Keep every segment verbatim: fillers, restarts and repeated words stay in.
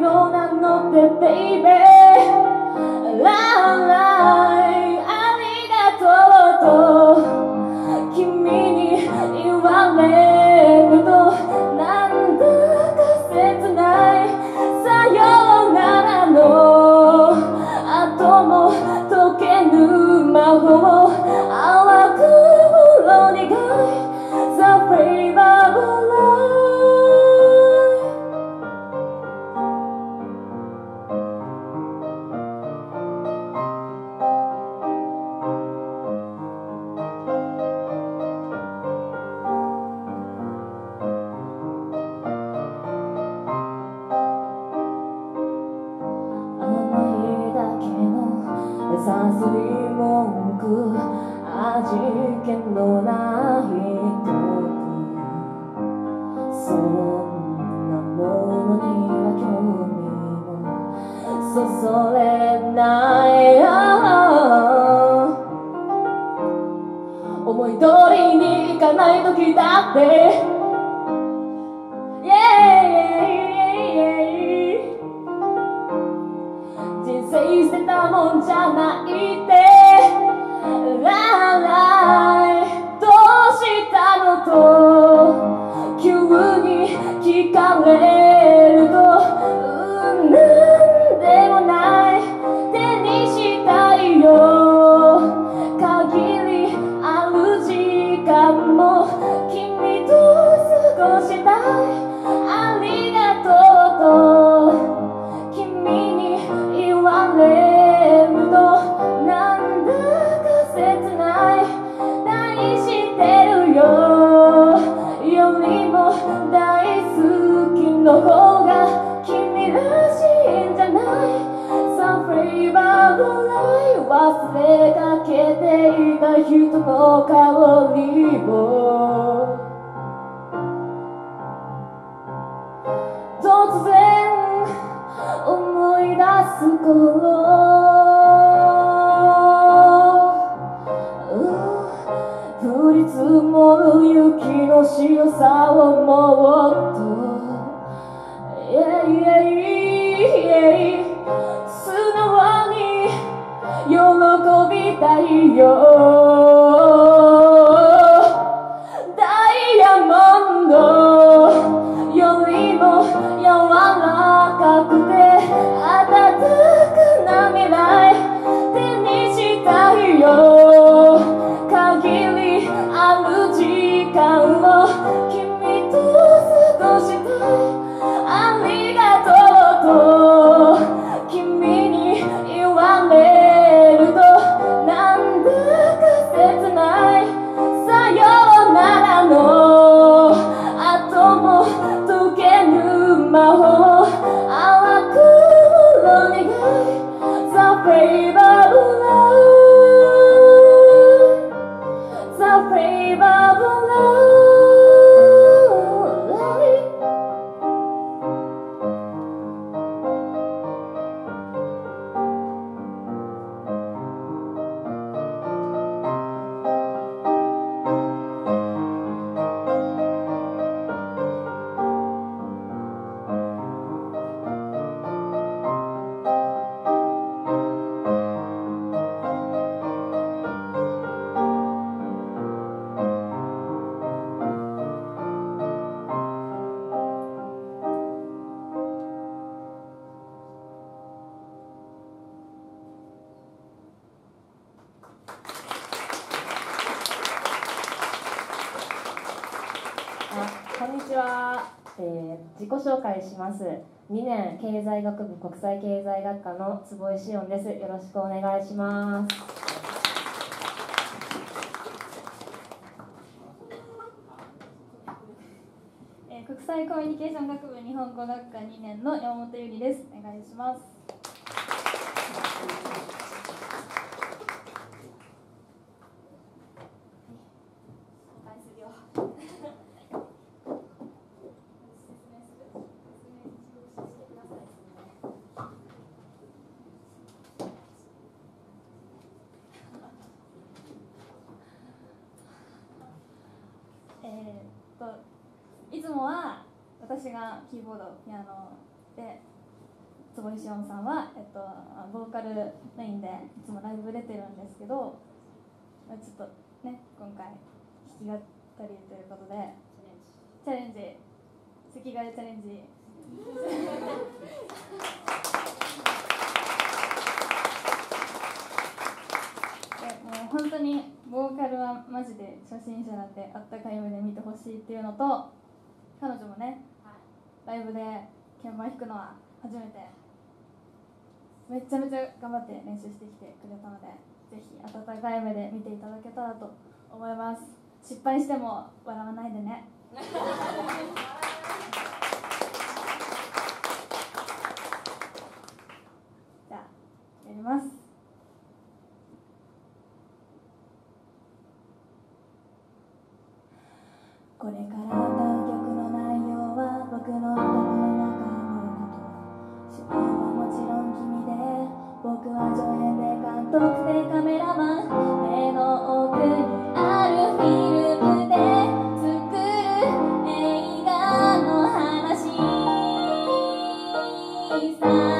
の名乗って Baby ラライありがとうと君に言われるとなんだか切ないさようならの後も解けぬ魔法淡くほろ苦い The flavor of life 甘いだけのさすり文句味気のない曲そんなものには興味もそそれない思い通りにいかない時だって、yeah、人生捨てたもんじゃないってラライどうしたのと急に聞かれるとうんなんでもない手にしたいよ限りある時間も君と過ごしたいありがとうと君に言われるとなんだか切ない愛してるよよりも大好きの方が君らしいんじゃない Some flavor of life 忘れかけていた人の香りを突然思い出す頃降り積もる雪の白さをもっと yeah, yeah, yeah 素直に喜びたいよダイヤモンドよりも柔らかくて温かな未来手にしたいよ限りある時間を君と過ごしたいありがとうと君に言われるとなんだか切ないさようならの後も解けぬ魔法淡くほろ苦い The flavor of life The flavor of life こんにちは、えー、自己紹介します。にねん経済学部国際経済学科の坪井詩音です。よろしくお願いします。 えー、国際コミュニケーション学部日本語学科にねんの山本ゆりです。お願いします。えーっといつもは私がキーボード、ピアノで坪井しおんさんは、えっと、ボーカルメインでいつもライブ出てるんですけど、ちょっとね今回弾き語りということでチャレンジ席替えチャレンジでもう本当にボーカルはマジで初心者なんであったかい目で見てほしいっていうのと、彼女もね、ライブで鍵盤弾くのは初めて、めちゃめちゃ頑張って練習してきてくれたので、ぜひ温かい目で見ていただけたらと思います。失敗しても笑わないでねじゃあやります。これから歌う曲の内容は僕の頭の中のこと、主演はもちろん君で、僕は助演で監督でカメラマン、目の奥にあるフィルムで作る映画の話さ。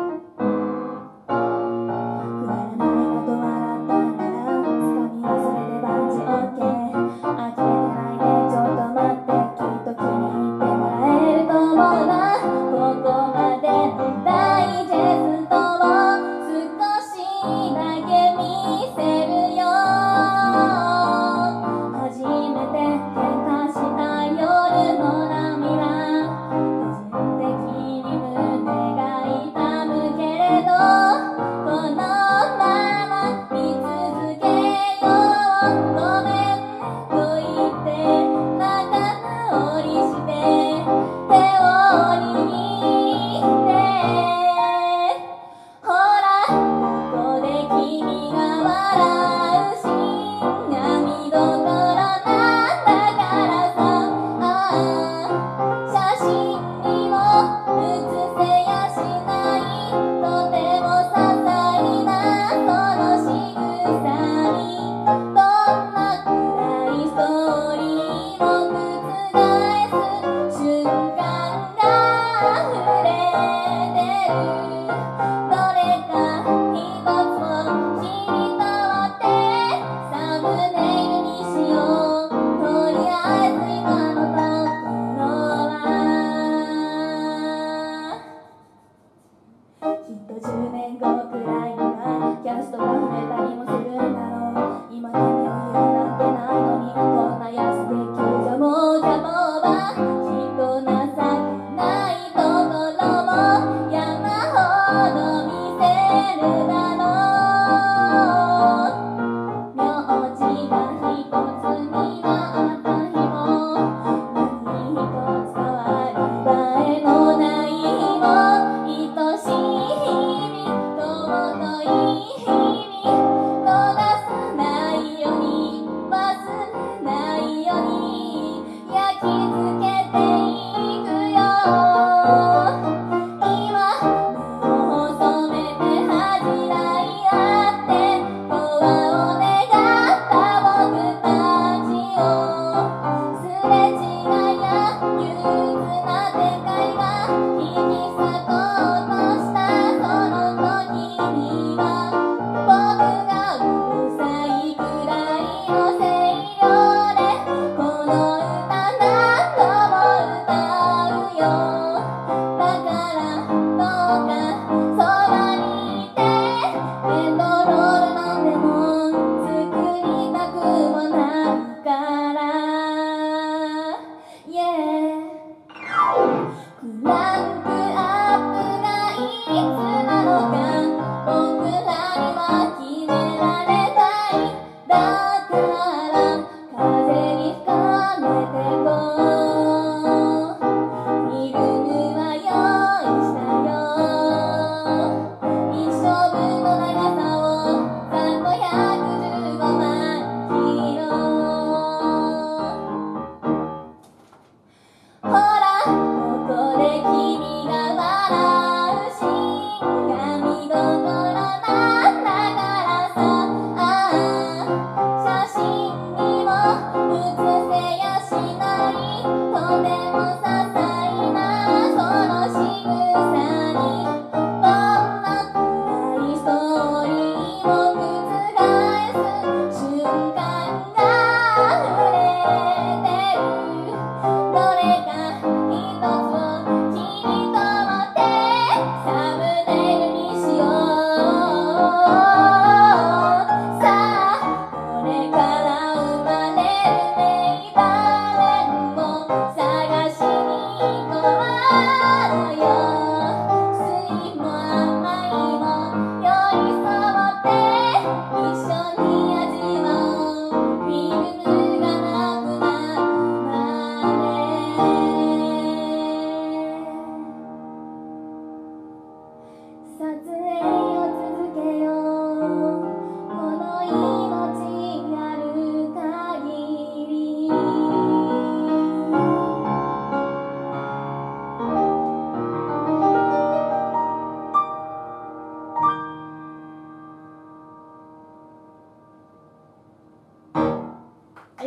くだらないこと笑ったなら掴み忘れ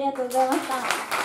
りがとうございました。